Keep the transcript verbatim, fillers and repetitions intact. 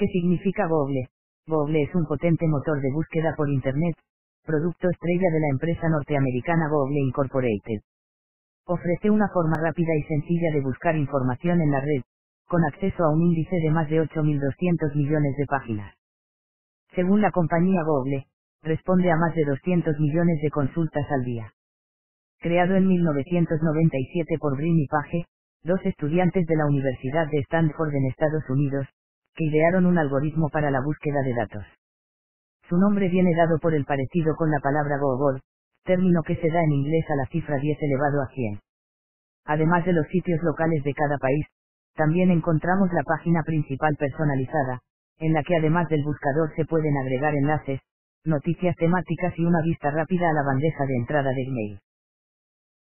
¿Qué significa Google? Google es un potente motor de búsqueda por Internet, producto estrella de la empresa norteamericana Google Incorporated. Ofrece una forma rápida y sencilla de buscar información en la red, con acceso a un índice de más de ocho mil doscientos millones de páginas. Según la compañía Google, responde a más de doscientos millones de consultas al día. Creado en mil novecientos noventa y siete por Brin y Page, dos estudiantes de la Universidad de Stanford en Estados Unidos, que idearon un algoritmo para la búsqueda de datos. Su nombre viene dado por el parecido con la palabra Google, término que se da en inglés a la cifra diez elevado a cien. Además de los sitios locales de cada país, también encontramos la página principal personalizada, en la que además del buscador se pueden agregar enlaces, noticias temáticas y una vista rápida a la bandeja de entrada de email.